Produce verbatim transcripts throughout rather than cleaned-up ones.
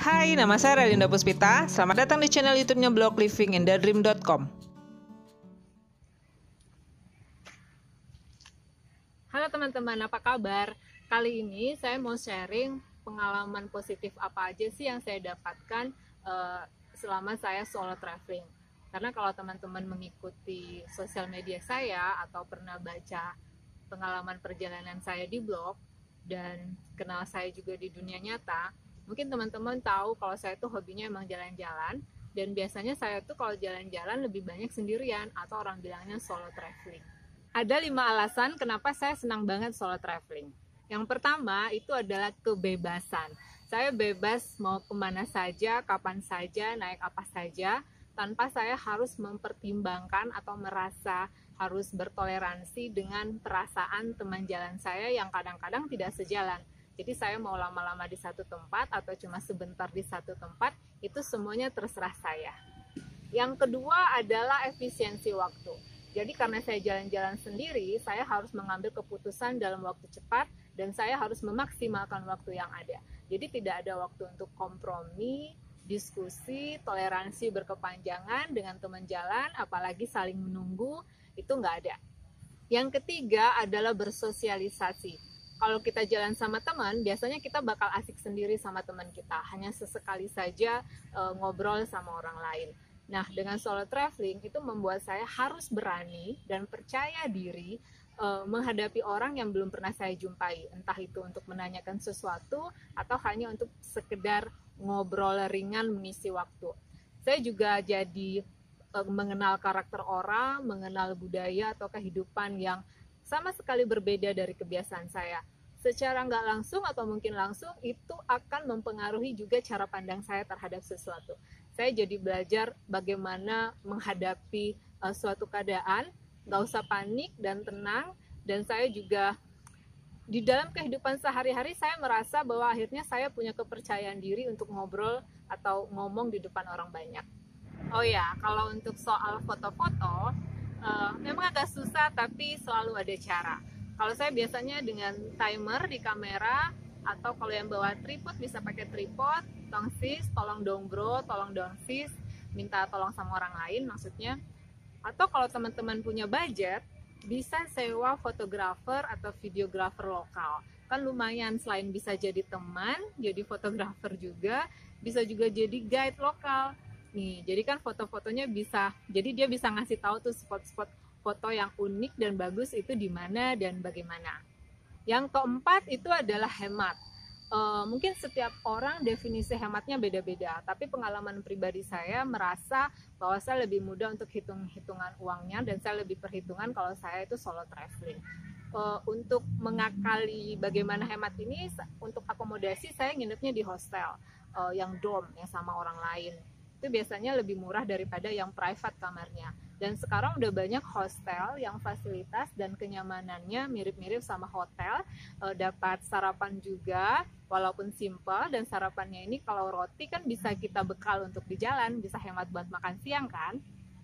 Hai, nama saya Relinda Puspita. Selamat datang di channel YouTube-nya blog living in the dream dot com. Halo teman-teman, apa kabar? Kali ini saya mau sharing pengalaman positif apa aja sih yang saya dapatkan uh, selama saya solo traveling. Karena kalau teman-teman mengikuti sosial media saya atau pernah baca pengalaman perjalanan saya di blog dan kenal saya juga di dunia nyata, mungkin teman-teman tahu kalau saya tuh hobinya emang jalan-jalan, dan biasanya saya tuh kalau jalan-jalan lebih banyak sendirian atau orang bilangnya solo traveling. Ada lima alasan kenapa saya senang banget solo traveling. Yang pertama itu adalah kebebasan. Saya bebas mau kemana saja, kapan saja, naik apa saja, tanpa saya harus mempertimbangkan atau merasa harus bertoleransi dengan perasaan teman jalan saya yang kadang-kadang tidak sejalan. Jadi saya mau lama-lama di satu tempat atau cuma sebentar di satu tempat, itu semuanya terserah saya. Yang kedua adalah efisiensi waktu. Jadi karena saya jalan-jalan sendiri, saya harus mengambil keputusan dalam waktu cepat dan saya harus memaksimalkan waktu yang ada. Jadi tidak ada waktu untuk kompromi, diskusi, toleransi berkepanjangan dengan teman jalan, apalagi saling menunggu, itu nggak ada. Yang ketiga adalah bersosialisasi. Kalau kita jalan sama teman, biasanya kita bakal asik sendiri sama teman kita. Hanya sesekali saja e, ngobrol sama orang lain. Nah, dengan solo traveling itu membuat saya harus berani dan percaya diri e, menghadapi orang yang belum pernah saya jumpai. Entah itu untuk menanyakan sesuatu atau hanya untuk sekedar ngobrol ringan mengisi waktu. Saya juga jadi e, mengenal karakter orang, mengenal budaya atau kehidupan yang sama sekali berbeda dari kebiasaan saya. Secara nggak langsung atau mungkin langsung, itu akan mempengaruhi juga cara pandang saya terhadap sesuatu. Saya jadi belajar bagaimana menghadapi uh, suatu keadaan, nggak usah panik dan tenang, dan saya juga di dalam kehidupan sehari-hari saya merasa bahwa akhirnya saya punya kepercayaan diri untuk ngobrol atau ngomong di depan orang banyak. Oh ya, kalau untuk soal foto-foto, uh, memang agak susah tapi selalu ada cara. Kalau saya biasanya dengan timer di kamera, atau kalau yang bawa tripod bisa pakai tripod, tong sis, tolong dong bro, tolong dong sis, minta tolong sama orang lain maksudnya. Atau kalau teman-teman punya budget, bisa sewa fotografer atau videografer lokal. Kan lumayan, selain bisa jadi teman, jadi fotografer juga, bisa juga jadi guide lokal. Nih, jadi kan foto-fotonya bisa, jadi dia bisa ngasih tahu tuh spot-spot foto yang unik dan bagus itu di mana dan bagaimana. Yang keempat itu adalah hemat. E, mungkin setiap orang definisi hematnya beda-beda, tapi pengalaman pribadi saya merasa bahwa saya lebih mudah untuk hitung-hitungan uangnya dan saya lebih perhitungan kalau saya itu solo traveling. E, untuk mengakali bagaimana hemat ini, untuk akomodasi saya nginepnya di hostel e, yang dorm, yang sama orang lain. Itu biasanya lebih murah daripada yang private kamarnya. Dan sekarang udah banyak hostel yang fasilitas dan kenyamanannya mirip-mirip sama hotel, e, dapat sarapan juga walaupun simple, dan sarapannya ini kalau roti kan bisa kita bekal untuk di jalan, bisa hemat buat makan siang kan.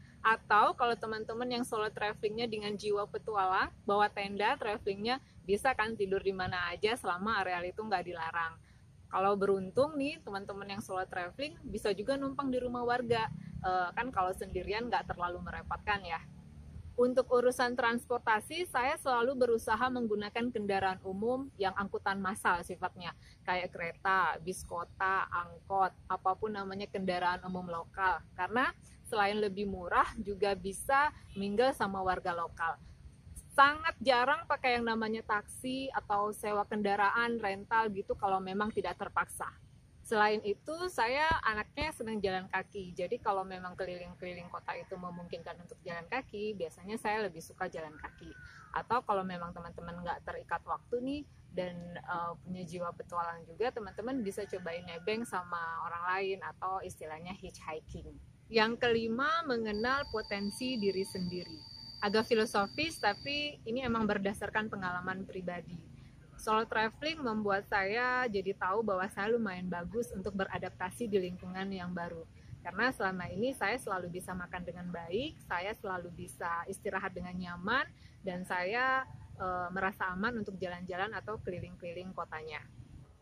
Atau kalau teman-teman yang solo travelingnya dengan jiwa petualang, bawa tenda travelingnya, bisa kan tidur di mana aja selama areal itu nggak dilarang. Kalau beruntung nih teman-teman yang solo traveling bisa juga numpang di rumah warga, e, kan kalau sendirian nggak terlalu merepotkan ya. Untuk urusan transportasi, saya selalu berusaha menggunakan kendaraan umum yang angkutan massal sifatnya, kayak kereta, bis kota, angkot, apapun namanya kendaraan umum lokal, karena selain lebih murah juga bisa mingle sama warga lokal. Sangat jarang pakai yang namanya taksi atau sewa kendaraan rental gitu kalau memang tidak terpaksa. Selain itu, saya anaknya senang jalan kaki. Jadi kalau memang keliling-keliling kota itu memungkinkan untuk jalan kaki, biasanya saya lebih suka jalan kaki. Atau kalau memang teman-teman nggak terikat waktu nih dan uh, punya jiwa petualang juga, teman-teman bisa cobain nebeng sama orang lain atau istilahnya hitchhiking. Yang kelima, mengenal potensi diri sendiri. Agak filosofis, tapi ini emang berdasarkan pengalaman pribadi. Solo traveling membuat saya jadi tahu bahwa saya lumayan bagus untuk beradaptasi di lingkungan yang baru. Karena selama ini saya selalu bisa makan dengan baik, saya selalu bisa istirahat dengan nyaman, dan saya e, merasa aman untuk jalan-jalan atau keliling-keliling kotanya.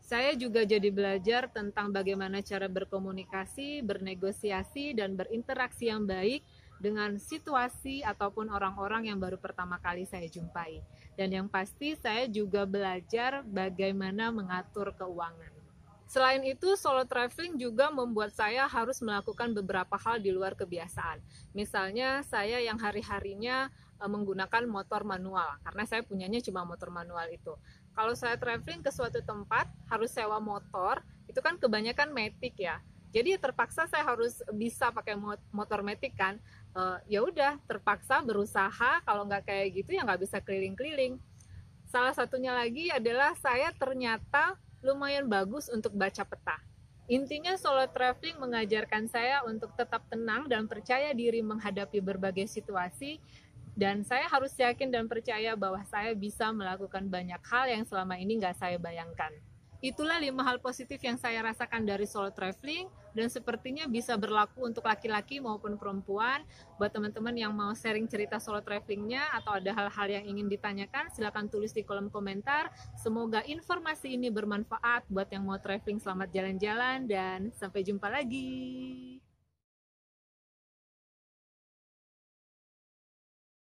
Saya juga jadi belajar tentang bagaimana cara berkomunikasi, bernegosiasi, dan berinteraksi yang baik dengan situasi ataupun orang-orang yang baru pertama kali saya jumpai. Dan yang pasti saya juga belajar bagaimana mengatur keuangan. Selain itu, solo traveling juga membuat saya harus melakukan beberapa hal di luar kebiasaan. Misalnya, saya yang hari-harinya menggunakan motor manual, karena saya punyanya cuma motor manual itu. Kalau saya traveling ke suatu tempat, harus sewa motor, itu kan kebanyakan matic ya. Jadi terpaksa saya harus bisa pakai motor matic kan. E, ya udah, terpaksa berusaha, kalau nggak kayak gitu ya nggak bisa keliling-keliling. Salah satunya lagi adalah saya ternyata lumayan bagus untuk baca peta. Intinya solo traveling mengajarkan saya untuk tetap tenang dan percaya diri menghadapi berbagai situasi, dan saya harus yakin dan percaya bahwa saya bisa melakukan banyak hal yang selama ini nggak saya bayangkan. Itulah lima hal positif yang saya rasakan dari solo traveling, dan sepertinya bisa berlaku untuk laki-laki maupun perempuan. Buat teman-teman yang mau sharing cerita solo travelingnya atau ada hal-hal yang ingin ditanyakan, silakan tulis di kolom komentar. Semoga informasi ini bermanfaat buat yang mau traveling. Selamat jalan-jalan dan sampai jumpa lagi.